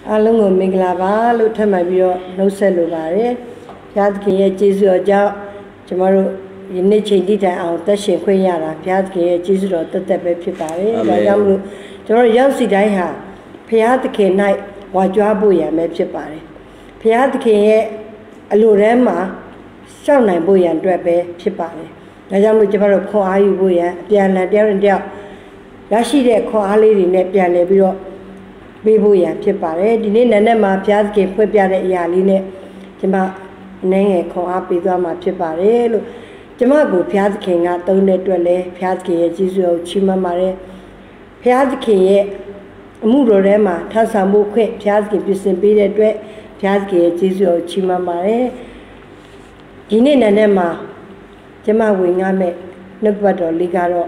Along Miglava, Lutamabio, no cellulare, Piatki, Jesus, tomorrow, you need to change out the Shequayara, Piatki, Jesus, the Tepe Pipari, tomorrow, Yossi Daiha, Piatki night, Wajabuya, Mepipari, Piatki, Alurema, Shauna Buya, and Drepe, Pipari. I don't know about Koayu Buya, Diana, Darren Del, Yashi de Koali, Nepia Nebio. Bibuya, Pipare, Dinema, Piazki, Pupiare, Yaline, Jama, Nang, Coapi, Dama, Pipare, Jamago, Piazki, Atone, Dwelle, Piazki, Jesus, Chimamare, Piazki, Murorema, Tasamu, Piazki, Pisin, Piazki, Jesus, Chimamare, Dinema, Jama Wingame, Nubado, Ligaro,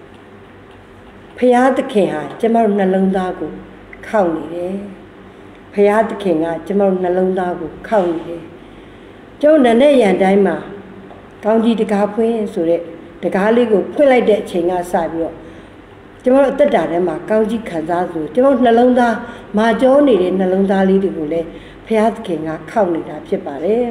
Piazki, Jama Nalundago. County, Payat King, Jamal Nalondago, County. Joan and Daima, County the Capway, so the Galigo, put like that chain outside. Jamal the Dadama, County Kazazu, Jamal Nalonda, Majoni, Nalonda Lidigule, Payat King, County, Pipare.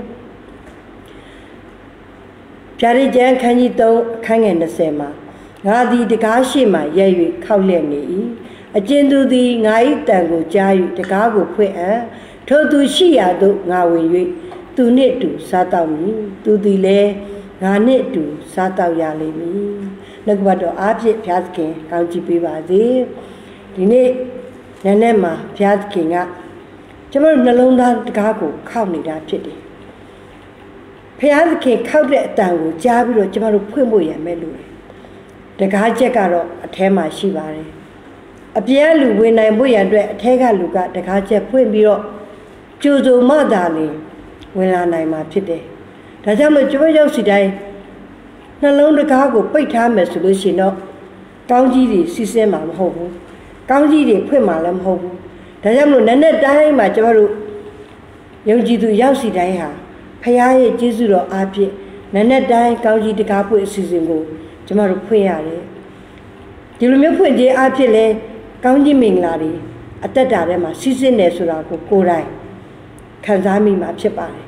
Jari Jan Canito, Kang and the Sema. Gadi the Gashima, Yay, Kauleni. A gentle the night tango jay, the cargo queer, Toto Shia do Nawi, to knit to Satami, to delay, Nanet to Satao Yalimi. Look what the object Piatkin, County Pivazi, Dine Nanema, Piatkin up. Jamal Nalonda, the cargo, county that chitty. Piatkin counted tango, Jabi, Jamal Pumbo and Melu. The Gajacaro, a tema Shivari. A piano when I boy and take a look at the Kaja Pumbio, Judo Madali, when I am a pity. The Jama Joyo Sidai, not alone the cargo, pay time as solution, County Sisema Hobo, County Quimalam Hobo. The Jama Nana die my Javaru, Yogi to Yossi Daiha, Payay Jesudo Api, Nana die County the Capo season go, Jamaru Puyare. Do you remember the Apile? County Minglari, at that Darema, season Nesuraco, Korai, Kazami Machepari.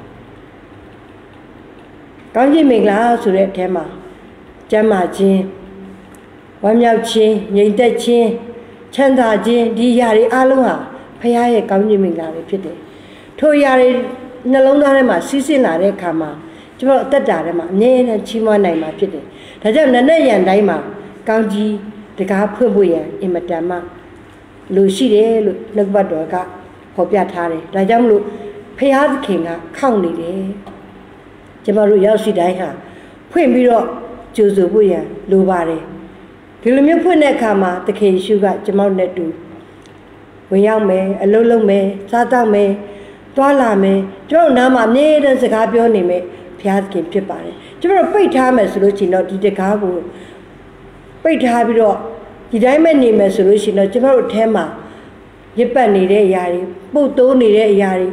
County Mingla, Suret Tema, Jama Jin, Wamyao Chin, Yinta Chin, Chanda Jin, Diari Aloha, Payay County Minglari Pity. Toyari Nalongarema, season Are Kama, Jama Tadarema, Nen and Chimona Machete. Tajam Nana and Daima, County, the Kapuya, in Matama. Lucy, look but Doga, Hopiatari, Rajamlu, Payaz King, County, Jamaru Yosi Daiha, Pumbiro, Josubuya, Lubari. Pilumia Punekama, the case sugar, Jamal Netu. When young me, a lolo me, Sata me, Twala me, Joe Nama, Ned and Zagabioni me, Piaz King Pipari. Jamal pay time as Lucy not to the cargo. Pay time it all. The diamond name as solution of Jamal Tema, Japan needed Yari, Boto needed Yari,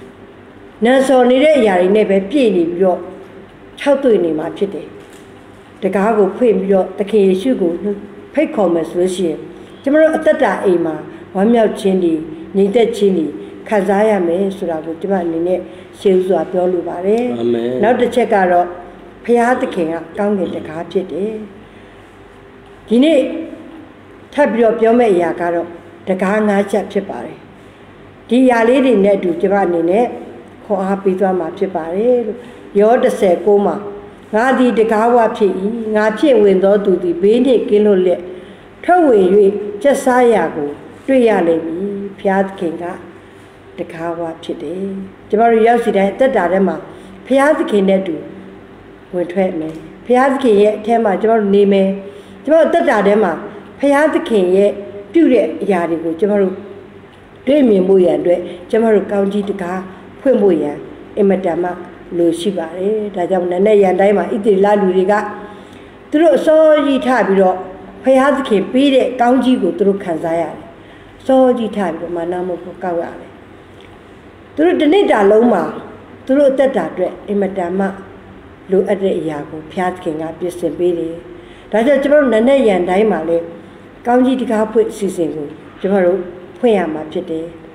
Naso needed Yari, never peony, your Chautuini Machete. The cargo queen, the king sugar, pay commerce Lucia. Jamal Tata Ema, Wamyao Chindi, Nita Chini, Kazaya me, Surago, Jaman, Silva Piolubare. Now the check out, pay out the king, counting the carpet. Guinea. Tabio Piome Yakaro, the Kanga Chapchipari. Dia lady net to Giovanni net, Coapita Machipari, you're the Secoma. Nadi the Kawa P, Nachi window to the Bene Kilole, Towi, just Sayago, 3 Yalebi, Piat Kinga, the Kawa Chide. Jamari Yosida, the Dadama, Piat Kinetu, when treat me. Piat Ki, Tema, Jor Nime, Jor the Dadama. Payat King yet, do it, Yadigo, Jamaru, Demi Muya, Jamaru County to Ka, Pumbuya, Ematama, Lucibare, Tajamana and Daima, Itila Luriga. Through so ye tabiro, Payat King, beat it, County go through Kazaya. So ye tabiro, Manamo Kawale. Through the Nida Loma, through the Dadre, Ematama, Lu at the Yago, Piat King up, yes, and Billy. Tajam Nana and Daima. County to Capo season, Jamaru, Puyama Pity.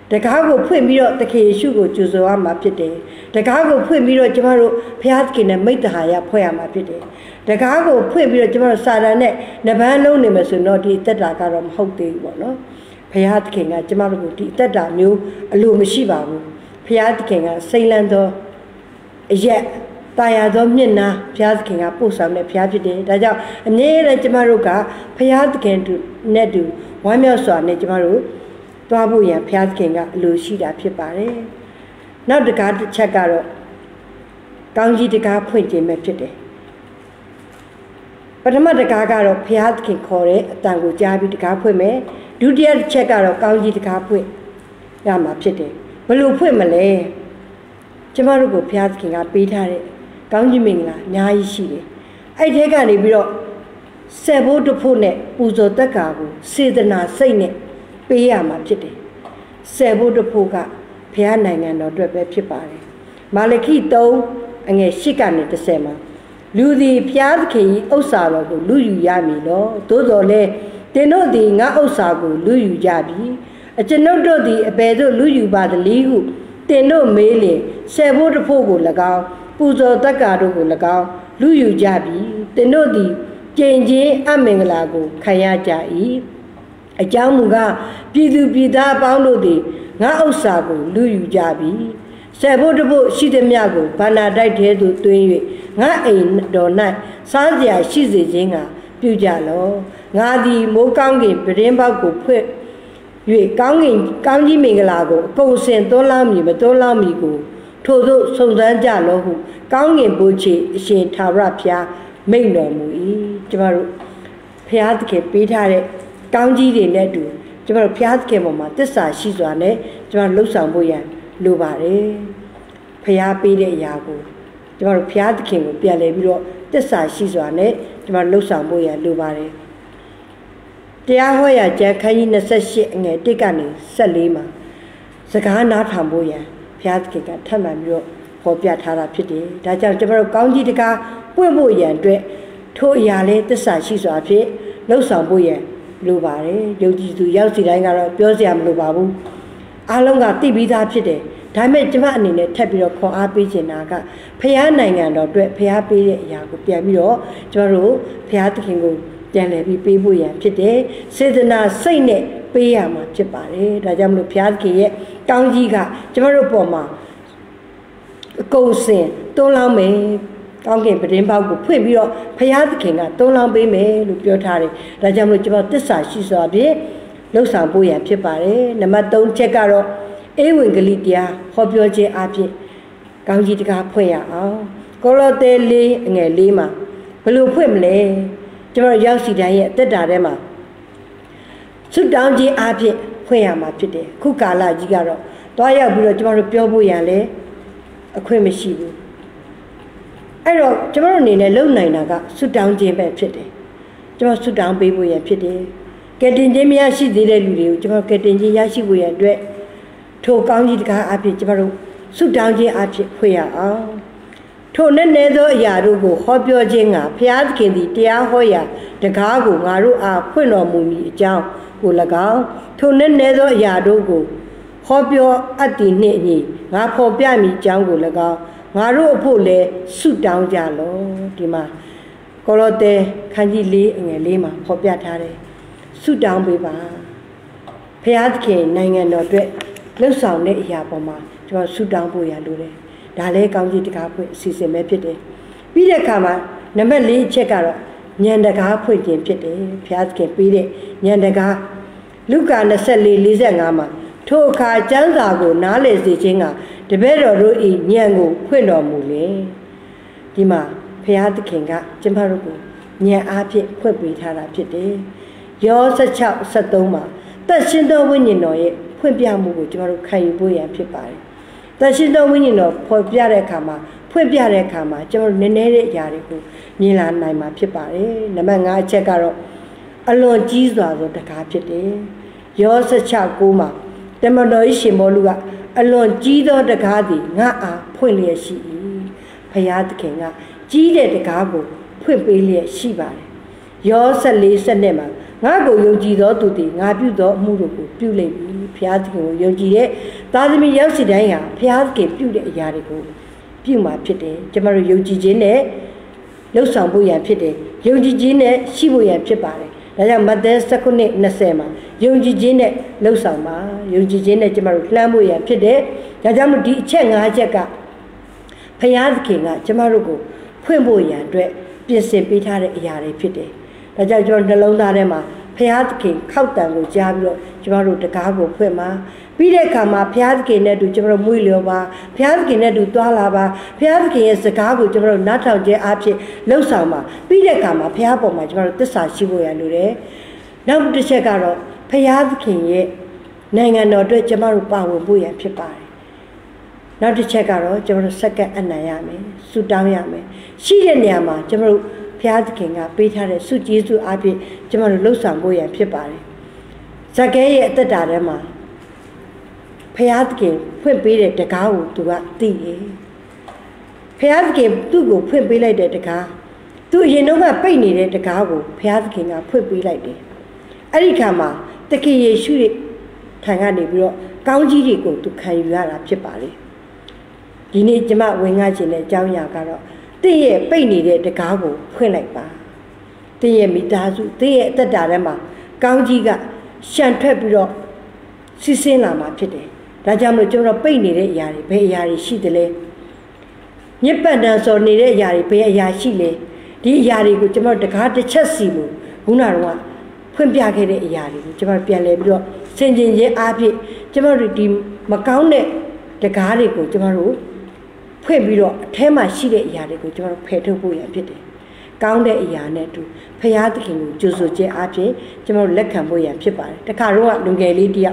တကားကိုဖွင့်ပြီးတော့တခင်ယေရှုကိုကြိုဆိုရမှာဖြစ်တယ်တကားကိုဖွင့်ပြီးတော့ကျမတို့ဘုရားသခင်နဲ့မိတ္တဟာယဖွဲ့ရမှာဖြစ်တယ်တကားကိုဖွင့်ပြီးတော့ကျမတို့စာတန်နဲ့နှပန်းလုံးနေမယ်ဆိုတော့ဒီအသက်တာကတော့မဟုတ်သေးဘူးပေါ့နော်ဘုရားသခင်ကကျမတို့ကိုဒီအသက်တာမျိုးအလိုမရှိပါဘူးဘုရားသခင်ကစိတ်လန်းသောအရက်တာယာသောမျက်နှာဘုရားသခင်ကပို့ဆောင်တဲ့ဘုရားဖြစ်တယ်ဒါကြောင့်အမြဲတမ်းကျမတို့ကဘုရားသခင်နဲ့တူဝမ်းမြောက်စွာနဲ့ကျမတို့သွားဖို့ရန်ဘုရားသခင်ကအလိုရှိတာဖြစ်ပါတယ်နောက်တကားတစ်ချက်ကတော့ကောင်းကြီးတကားဖွင့်ခြင်းပဲဖြစ်တယ်ပထမတကားကတော့ဘုရားသခင်ခေါ်တဲ့အတန်ကိုကြားပြီးတကားဖွင့်မယ်ဒုတိယတစ်ချက်ကတော့ကောင်းကြီးတကားဖွင့်ရမှာဖြစ်တယ်ဘယ်လိုဖွင့်မလဲကျမတို့ကိုဘုရားသခင်ကပေးထားတဲ့ကောင်းကြီးမင်္ဂလာအများကြီးရှိတယ်အဲ့ဒီကနေပြီးတော့ဆက်ဖို့တဖို့နဲ့ပူဇော်တက်ကာကိုစေတနာစိတ်နဲ့ပေးရမှာဖြစ်တယ်ဆက်ဖို့တဖို့ကဘုရားနိုင်ငံတော်အတွက်ပဲဖြစ်ပါတယ်မာလခိ3အငယ်8ကနေ10မှာလူသည်ဘုရားသခင်၏ဥစ္စာတော်ကိုလူယူရမည်လောသို့တော်လည်းတင်တို့သည်ငါဥစ္စာကိုလူယူကြပြီအကျွန်ုပ်တို့သည်အဘယ်သို့လူယူပါသနည်းဟုတင်တို့မေးလျင်ဆက်ဖို့တဖို့ကို၎င်းပူဇော်တက်ကာတို့ကို၎င်းလူယူကြပြီတင်တို့သည်ကျင့်ခြင်းအမင်္ဂလာကိုခံရကြ၏အကြောင်းမူကားပြည်သူပြည်သားအပေါင်းတို့သည်ငါဥစ္စာကိုလူယူကြပြီဆက်ဖို့တဖို့ရှိသည်မြကိုဘာနာတိုက်ထဲသို့တွင်း၍ငါအိမ်တော်၌စားစရာရှိစေခြင်းကပြုကြလောငါသည်မိုးကောင်းကင်ပရင်းပေါက်ကိုဖွင့်၍ကောင်းကြီးမင်္ဂလာကိုအကုန်စင်သွန်းလောင်းမည်မသွန်းလောင်းမည်ကိုထို့သို့စုံစမ်းကြလောဟုကောင်းကင်ဘုရားအရှင်ထာဝရဘုရားမိန့်တော်မူ၏ကျမတို့ဘုရားသခင်ပေးထားတဲ့ကောင်းကြီးတွေနဲ့အတူကျမတို့ဘုရားသခင်ပေါ်မှာသစ္စာရှိစွာနဲ့ကျမတို့လှုပ်ဆောင်ဖို့ရန်လိုပါတယ်ဘုရားပေးတဲ့အရာကိုကျမတို့ဘုရားသခင်ကိုပြန်လဲပြီးတော့သစ္စာရှိစွာနဲ့ကျမတို့လှုပ်ဆောင်ဖို့ရန်လိုပါတယ်တရားဟောရာကျမ်းခန်းကြီး28အငယ်1ကနေ14မှာစကားနားထောင်ဖို့ရန်ဘုရားသခင်ကထပ်မံပြီးတော့ဖော်ပြထားတာဖြစ်တယ်ဒါကြောင့်ကျမတို့ကောင်းကြီးတကားပွင့်ဖို့ရန်အတွက်ထိုအရာလေးသစ္စာရှိစွာဖြင့်လှုပ်ဆောင်ဖို့ရန်လိုပါတယ်ယုံကြည်သူရောက်စီတိုင်းကတော့ပြောစရာမလိုပါဘူးအားလုံးကသိပြီးသားဖြစ်တယ်ဒါပေမဲ့ကျမအနေနဲ့ထပ်ပြီးတော့ခွန်အားပေးချင်တာကဖခင်နိုင်ငံတော်အတွက်ဖခင်ပေးတဲ့အရာကိုပြန်ပြီးတော့ကျမတို့ဖခင်သခင်ကိုပြန်လည်ပြီးပေးဖို့ရန်ဖြစ်တယ်စေတနာစိတ်နဲ့ပေးရမှာဖြစ်ပါတယ်ဒါကြောင့်မလို့ဖခင်သခင်ရဲ့ကောင်းကြီးကကျမတို့ပေါ်မှာအကုန်စင်တွန်းလောင်းမယ်ကောင်းကင်ပတင်းပေါက်ကိုဖွင့်ပြီးတော့ဖခင်သခင်ကတွန်းလောင်းပေးမယ်လို့ပြောထားတယ်ဒါကြောင့်မလို့ကျမသစ္စာရှိစွာဖြင့်လှုပ်ဆောင်ဖို့ရန်ဖြစ်ပါတယ်နံပါတ်3ချက်ကတော့ဧဝံဂေလိတရားဟောပြောခြင်းအပြင်ကောင်းကြီးတကားဖွင့်ရအောင်ကိုလောသဲ4အငယ်4မှာဘယ်လိုဖွင့်မလဲကျမတို့ရောက်စီတိုင်းရဲ့အသက်တာထဲမှာဆွတောင်းခြင်းအပြင်ဖွင့်ရမှာဖြစ်တယ်ခုကာလကြီးကတော့တွားရောက်ပြီးတော့ကျမတို့ပြောဖို့ရန်လဲအခွင့်မရှိဘူးအဲ့တော့ကျမတို့အနေနဲ့လုံနိုင်တာကဆွတောင်းခြင်းပဲဖြစ်တယ်ကျမဆွတောင်းပေးဖို့ရန်ဖြစ်တယ်ကယ်တင်ခြင်းမရရှိသေးတဲ့လူတွေကိုကျမတို့ကယ်တင်ခြင်းရရှိဖို့ရန်အတွက်ထိုကောင်းကြီးတကားအဖြစ်ကျမတို့ဆွတောင်းခြင်းအဖြစ်ဖွင့်ရအောင်ထိုနဲ့နေသောအရာတို့ကိုဟောပြောခြင်းကဘုရားသခင်သည်တရားဟောရာတကားကိုငါတို့အားဖွင့်တော်မူမည်အကြောင်းကို၎င်းထိုနဲ့နေသောအရာတို့ကိုဟောပြောအပ်သည်နှင့်အညီငါဖော်ပြမည်အကြောင်းကို၎င်းငါတို့အဖို့လည်းဆုတောင်းကြလောဒီမှာကိုလောသဲခန်းကြီး4အငယ်4မှာဖော်ပြထားတယ်ဆုတောင်းပေးပါဘုရားသခင်နိုင်ငံတော်အတွက်လှုပ်ဆောင်တဲ့အရာပေါ်မှာကျွန်တော်ဆုတောင်းဖို့ရလိုတယ်ဒါလည်းကောင်းကြီးတကားဖွင့်အစီအစဉ်ပဲဖြစ်တယ်ပြီးတဲ့အခါမှာနံပါတ်4အချက်ကတော့ဉာဏ်တကားဖွင့်ခြင်းဖြစ်တယ်ဘုရားသခင်ပေးတဲ့ဉာဏ်တကားလုကာ24:45မှာထိုအခါကျမ်းစာကိုနားလည်စေခြင်းကတပည့်တော်တို့၏ဉာဏ်ကိုဖွင့်တော်မူလေဒီမှာဘုရားသခင်ကကျမတို့ကိုဉာဏ်အားဖြင့်ဖွင့်ပေးထားတာဖြစ်တယ်ယော16:73မှာသက်ရှင်သောဝိညာဉ်တော်ရဲ့ဖွင့်ပြမှုကိုကျမတို့ခံယူဖို့ရန်ဖြစ်ပါတယ်သက်ရှင်သောဝိညာဉ်တော်ဖွင့်ပြတဲ့အခါမှာဖွင့်ပြတဲ့အခါမှာကျမတို့နည်းနည်းတဲ့အရာတွေကိုမြင်လာနိုင်မှာဖြစ်ပါတယ်နံပါတ်5အချက်ကတော့အလွန်ကြီးစွာသောတကားဖြစ်တယ်ယော16:9မှာတမန်တော်ရှင်ဘောလူကအလွန်ကြီးသောတကားသည်ငါအားဖွင့်လျက်ရှိ၏ဘုရားသခင်ကကြီးတဲ့တကားကိုဖွင့်ပေးလျက်ရှိပါတယ်ယော14:7မှာ ngã của yêu chi đó tụi thì ngã biểu đó mua được biểu lấy phía thì của yêu chi đấy ta thì mình yêu gì đấy à phía cái biểu để nhà đấy của biểu mà phía đấy cho mà yêu chi gì này lúc sáng buổi ăn phía đấy yêu chi gì này xí buổi ăn phía bà đấy đại gia mất đến sắc này nè xem mà yêu chi gì này lúc sáng mà yêu chi gì này cho mà làm buổi ăn phía đấy đại gia mình đi chơi ngã chơi cả phía cái ngã cho mà rồi khuyên buổi ăn rồi biết xem bị thà đấy nhà đấy phía đấy đại gia cho nên lâu nay mà phía cái khâu tàng của cha rồi cho mà rồi tất cả của khuyên mà bây giờ cả mà phía cái này đủ cho mà mũi liều mà phía cái này đủ toa là mà phía cái sự cả của cho mà nát thằng chơi áp chế lâu sau mà bây giờ cả mà phía bỏ mà cho mà tất cả xí buổi ăn rồi nào một cái cái đó phía cái này này ngàn nó rồi cho mà rồi bảo buổi ăn phía bài nào một cái cái đó cho mà sắc cái anh này à mấy su đào à mấy xí cái này mà cho mà phía cái ngà bây giờ là su chỉ su áp chế cho mà lâu sau buổi ăn phía bài sắc cái tất cả đấy mà phía cái phun bì để tất cả của tụi bạn tì phía cái tụi của phun bì lại để tất cả tụi hiện nó mà bì này để tất cả của phía cái ngà phun bì lại để ở đây cả mà tất cả Giêsu thằng anh này bây giờ cao chỉ đi của tụi khai ra là phía bà đấy đi này chỉ mà về ngay chỉ này cháu nhà cả đó tì bì này để tất cả của phun lại bà tì mi ta su tì tất cả đấy mà cao chỉ cả sáng thoát bây giờ xí xí làm mà phía đấy đại gia mình cho nó bê này đấy nhà đi bê nhà đi xí đấy lên nhật bản đang so này đấy nhà đi bê nhà xí lên đi nhà đi của chúng nó tất cả tất chất xí luôn hôm nào mà phân biệt cái đấy nhà đi chúng nó biến lên rồi sinh viên gì áp dụng chúng nó đi mà cao này tất cả đấy của chúng nó phân biệt rồi thế mà xí đấy nhà đi của chúng nó phải thâu bồi áp dụng đấy cao đấy nhà này tu phải áp dụng cho số chế áp dụng chúng nó lấy khám bồi áp dụng bài tất cả rồi mà đúng cái lý đi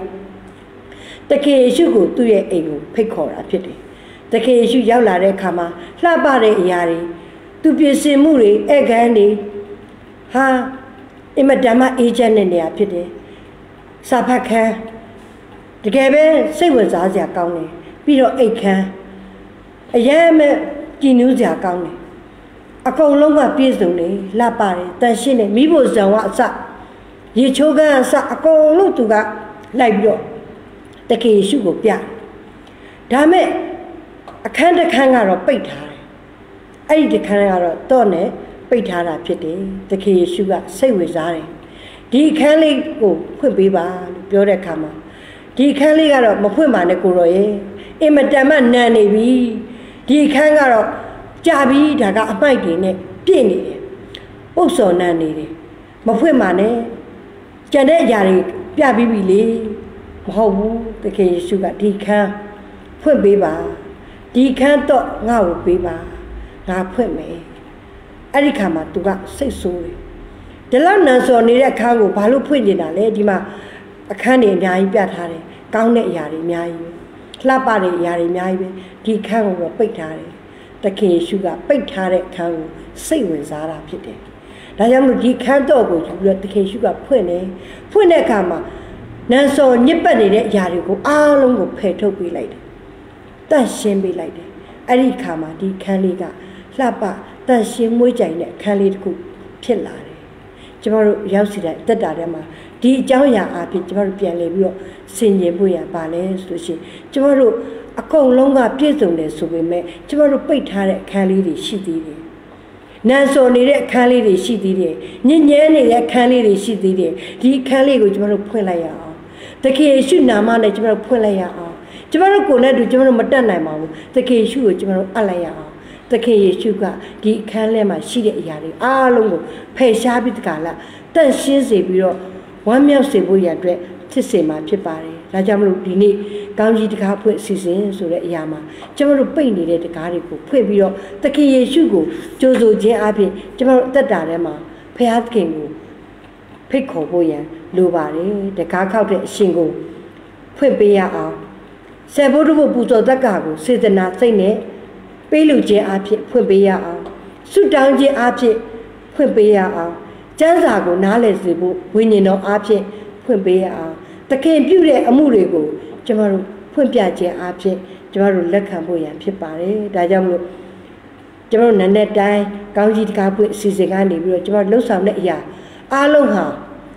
tất cả Giêsu của tôi ấy cũng phải khó làဖြစ်တယ်tất cả Giêsuရောက်လာတဲ့အခါမှာလှပတဲ့အရာတွေသူပြင်ဆင်မှုတွေဧကန်တွေဟာအင်မတန်မှအေးချမ်းတဲ့နေရာဖြစ်တယ်စာဖတ်ခန်းတကယ်ပဲစိတ်ဝင်စားစရာကောင်းတယ်ပြီးတော့အိတ်ခန်းအယမ်းမဲ့ကြည်နူးစရာကောင်းတယ်အကုန်လုံးကပြည့်စုံတယ်လှပတယ်တန်ရှင်းတယ်မိဖို့ဇံဝအစရေချိုးကန်းအစအကုန်လုံးသူကလိုက်ပြီးတော့တကယ်Giêsuကိုပြဒါမဲ့အခန်းတစ်ခန်းကတော့ပိတ်ထားတယ်အဲ့ဒီတစ်ခန်းကတော့တော့နဲ့ပိတ်ထားတာဖြစ်တယ်တကယ်Giêsuကစိတ်ဝင်စားတယ်ဒီအခန်းလေးကိုဖွင့်ပေးပါလို့ပြောတဲ့အခါမှာဒီအခန်းလေးကတော့မဖွင့်ပါနဲ့ကိုရောရဲ့အင်မတန်မှနန်နေပြီဒီအခန်းကတော့ကြာပြီဒါကအမိုက်တွေနဲ့ပြည့်နေတယ်ပုတ်စော်နန်နေတယ်မဖွင့်ပါနဲ့ကျန်တဲ့အရာတွေပြပြီးပြီလေမဟုတ်ဘူးတကယ်Giêsuကဒီခန်းဖွင့်ပေးပါဒီခန်းတော့ငါ့ကိုပေးပါငါဖွင့်မယ်အဲ့ဒီခါမှာသူကစိတ်ဆိုးတယ်ဒီလောက်နန်စော်နေတဲ့အခန်းကိုဘာလို့ဖွင့်နေတာလဲဒီမှာအခန်းတွေအများကြီးပြထားတယ်ကောင်းတဲ့အရာတွေအများကြီးပဲလှပတဲ့အရာတွေအများကြီးပဲဒီခန်းကိုတော့ပိတ်ထားတယ်တကယ်Giêsuကပိတ်ထားတဲ့အခန်းကိုစိတ်ဝင်စားတာဖြစ်တယ်ဒါကြောင့်မလို့ဒီခန်းတော့ကိုယူပြီးတော့တကယ်Giêsuကဖွင့်တယ်ဖွင့်တဲ့အခါမှာနန်စော်ညစ်ပတ်နေတဲ့အရာတွေကိုအားလုံးကိုဖယ်ထုတ်ပေးလိုက်တယ်တန့်ရှင်းပေးလိုက်တယ်အဲ့ဒီခါမှာဒီခန်းလေးကလှပတန့်ရှင်းမွေးကြိုင်တဲ့ခန်းလေးတစ်ခုဖြစ်လာတယ်ကျမတို့ရောက်စီတဲ့တက်တာထဲမှာဒီအကြောင်းအရာအဖြစ်ကျမတို့ပြန်လည်ပြီးတော့ဆင်ခြင်ဖို့ရပါလဲဆိုလို့ရှိရင်ကျမတို့အကုန်လုံးကပြည့်စုံတယ်ဆိုပေမဲ့ကျမတို့ပိတ်ထားတဲ့အခန်းလေးတွေရှိသေးတယ်နန်စော်နေတဲ့အခန်းလေးတွေရှိသေးတယ်ညဉ့်ညဲနေတဲ့အခန်းလေးတွေရှိသေးတယ်ဒီအခန်းလေးကိုကျမတို့ဖွင့်လိုက်ရအောင်တကယ်Giêsuနာမနဲ့ကျမတို့ဖွင့်လိုက်ရအောင်ကျမတို့ကိုယ်နဲ့တူကျမတို့မတတ်နိုင်ပါဘူးတကယ်Giêsuကိုကျမတို့အပ်လိုက်ရအောင်တကယ်Giêsuကဒီအခန်းထဲမှာရှိတဲ့အရာတွေအားလုံးကိုဖယ်ရှားပြီးတကလားတန့်ရှင်းစေပြီးတော့ဝမ်းမြောက်စေဖို့ရအတွက်ဖြစ်စေမှာဖြစ်ပါတယ်ဒါကြောင့်မလို့ဒီနေ့ကောင်းကြီးတကားဖွင့်စီစဉ်ဆိုတဲ့အရာမှာကျမတို့ပိတ်နေတဲ့တကားတွေကိုဖွင့်ပြီးတော့တကယ်Giêsuကိုကြိုးဆိုခြင်းအပြင်ကျမတို့အသက်တာထဲမှာဖခင်ကိုဖိတ်ခေါ်ဖို့ရန်လိုပါတယ်တကားခောက်တဲ့အရှင်ကိုဖွင့်ပေးရအောင်ဆယ်ဘုဒ္ဓဘုပူဇော်တက္ကကိုစေတနာစိတ်နဲ့ပေးလူခြင်းအဖြစ်ဖွင့်ပေးရအောင်ဆုတောင်းခြင်းအဖြစ်ဖွင့်ပေးရအောင်ကျမ်းစာကိုနားလည်စေဖို့ဝိညာဉ်တော်အဖြစ်ဖွင့်ပေးရအောင်တခင်ပြုတဲ့အမှုတွေကိုကျမတို့ဖွင့်ပြခြင်းအဖြစ်ကျမတို့လက်ခံဖို့ရန်ဖြစ်ပါတယ်ဒါကြောင့်မလို့ကျမတို့နည်းနည်းတိုင်းကောင်းကြီးတကားဖွင့်အစီအစဉ်ကနေပြီးတော့ကျမတို့လှုပ်ဆောင်တဲ့အရာအားလုံးဟာ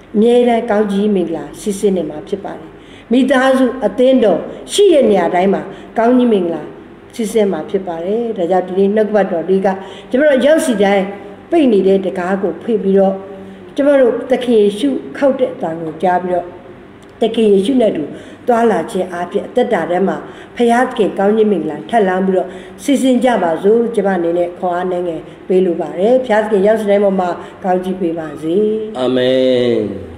မြဲတမ်းကောင်းကြီးမင်္ဂလာစစ်စစ်နေမှာဖြစ်ပါတယ်မိသားစုအသင်းတော်ရှိတဲ့နေရာတိုင်းမှာကောင်းကြီးမင်္ဂလာစစ်စစ်မှာဖြစ်ပါတယ်ဒါကြောင့်ဒီနေ့နှုတ်ကပတ်တော်တွေကကျွန်တော်ရောက်စီတိုင်းပိတ်နေတဲ့တကားကိုဖိပြီးတော့ကျွန်တော်တို့သခင်ယေရှုခောက်တဲ့အတန်ကိုကြားပြီးတော့သခင်ယေရှုနဲ့တူသွားလာခြင်းအဖြစ်အသက်တာထဲမှာဖခင်သခင်ကောင်းကြီးမင်္ဂလာထပ်လောင်းပြီးတော့စီစဉ်ကြပါစို့ကျွန်မအနေနဲ့ခေါ်အားနေငယ်ပေးလိုပါတယ်ဖခင်သခင်ရောက်စီတိုင်းပေါ်မှာကောင်းကြီးပေးပါစေအာမင်